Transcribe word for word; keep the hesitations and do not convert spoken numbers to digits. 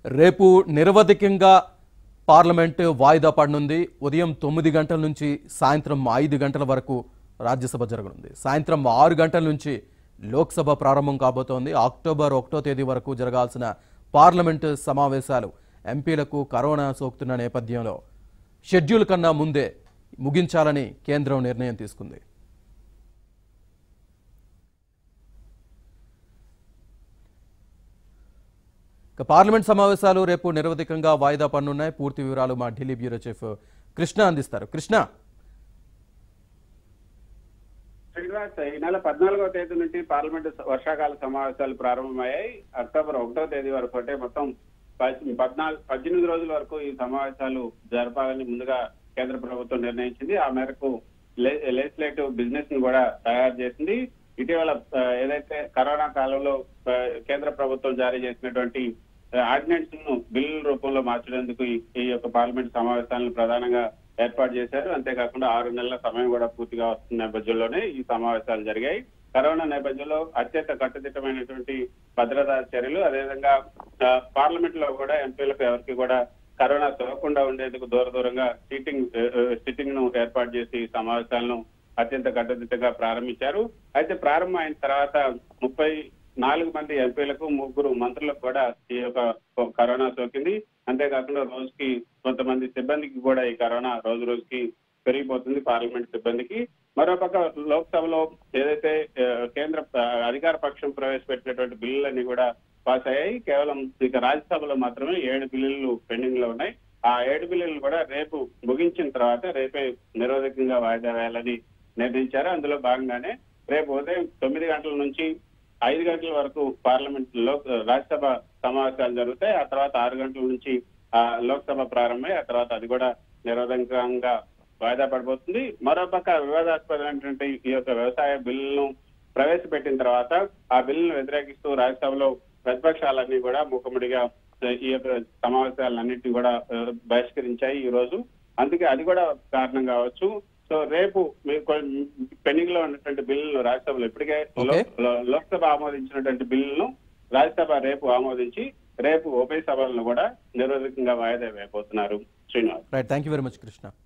రేపు నిరవధికంగా పార్లమెంటు వాయిదా పడనుంది. ఉదయం తొమ్మిది గంటల నుంచి సాయంత్రం ఐదు గంటల వరకు రాజ్యసభ జరగనుంది. సాయంత్రం ఆరు గంటల నుంచి లోక్సభ ప్రారంభం కాబోతోంది. అక్టోబర్ ఒకటో తేదీ వరకు జరగాల్సిన పార్లమెంటు సమావేశాలు ఎంపీలకు కరోనా సోకుతున్న నేపథ్యంలో షెడ్యూల్ కన్నా ముందే ముగించాలని కేంద్రం నిర్ణయం తీసుకుంది. పార్లమెంట్ సమావేశాలు రేపు నిరవధికంగా వాయిదా పడనున్నాయి. పూర్తి వివరాలు మా ఢిల్లీ బ్యూరో చీఫ్ కృష్ణ అందిస్తారు. కృష్ణ, శ్రీనివాస్, ఈ నెల పద్నాలుగవ తేదీ నుంచి పార్లమెంటు వర్షాకాల సమావేశాలు ప్రారంభమయ్యాయి. అక్టోబర్ ఒకటో తేదీ వరకు అంటే మొత్తం పద్నాలుగు పద్దెనిమిది రోజుల వరకు ఈ సమావేశాలు జరపాలని ముందుగా కేంద్ర ప్రభుత్వం నిర్ణయించింది. ఆ మేరకు లెజిస్లేటివ్ బిజినెస్ ని కూడా తయారు చేసింది. ఇటీవల ఏదైతే కరోనా కాలంలో కేంద్ర ప్రభుత్వం జారీ చేసినటువంటి ఆర్డినెన్స్ ను బిల్లుల రూపంలో మార్చడానికి ఈ యొక్క పార్లమెంట్ సమావేశాలను ప్రధానంగా ఏర్పాటు చేశారు. అంతేకాకుండా ఆరు నెలల సమయం కూడా పూర్తిగా వస్తున్న నేపథ్యంలోనే ఈ సమావేశాలు జరిగాయి. కరోనా నేపథ్యంలో అత్యంత కట్టుదిట్టమైనటువంటి భద్రతా చర్యలు, అదేవిధంగా పార్లమెంట్ లో కూడా ఎంపీలకు ఎవరికి కూడా కరోనా సోకకుండా ఉండేందుకు దూర దూరంగా సీటింగ్ సిట్టింగ్ ను ఏర్పాటు చేసి ఈ సమావేశాలను అత్యంత కట్టుదిట్టంగా ప్రారంభించారు. అయితే ప్రారంభం అయిన తర్వాత ముప్పై నాలుగు మంది ఎంపీలకు ముగ్గురు మంత్రులకు కూడా ఈ యొక్క కరోనా సోకింది. అంతేకాకుండా రోజుకి కొంతమంది సిబ్బందికి కూడా ఈ కరోనా రోజు రోజుకి పెరిగిపోతుంది పార్లమెంట్ సిబ్బందికి. మరోపక్క లోక్సభలో ఏదైతే కేంద్ర అధికార పక్షం ప్రవేశపెట్టినటువంటి బిల్లులన్నీ కూడా పాస్ అయ్యాయి. కేవలం ఇక రాజ్యసభలో మాత్రమే ఏడు బిల్లులు పెండింగ్ లో ఉన్నాయి. ఆ ఏడు బిల్లులు కూడా రేపు ముగించిన తర్వాత రేపే నిరోధకంగా వాయిదా వేయాలని నిర్ణయించారు. అందులో భాగంగానే రేపు ఉదయం తొమ్మిది గంటల నుంచి ఐదు గంటల వరకు పార్లమెంట్ లో రాజ్యసభ సమావేశాలు జరుగుతాయి. ఆ తర్వాత ఆరు గంటల నుంచి ఆ లోక్సభ ప్రారంభమై ఆ తర్వాత అది కూడా నిరోధకంగా వాయిదా పడిపోతుంది. మరోపక్క వివాదాస్పదమైనటువంటి ఈ యొక్క వ్యవసాయ బిల్లును ప్రవేశపెట్టిన తర్వాత ఆ బిల్లును వ్యతిరేకిస్తూ రాజ్యసభలో ప్రతిపక్షాలన్నీ కూడా మూకుమ్మడిగా ఈ యొక్క సమావేశాలన్నింటినీ కూడా బహిష్కరించాయి ఈ రోజు. అందుకే అది కూడా కారణం కావచ్చు. సో రేపు పెండింగ్ లో ఉన్నటువంటి బిల్లులు రాజ్యసభలో ఇప్పటికే లోక్సభ ఆమోదించినటువంటి బిల్లులను రాజ్యసభ రేపు ఆమోదించి రేపు ఉభయ సభలను కూడా నిరోధకంగా వాయిదా వేయబోతున్నారు. Srinivas, right, thank you very much Krishna.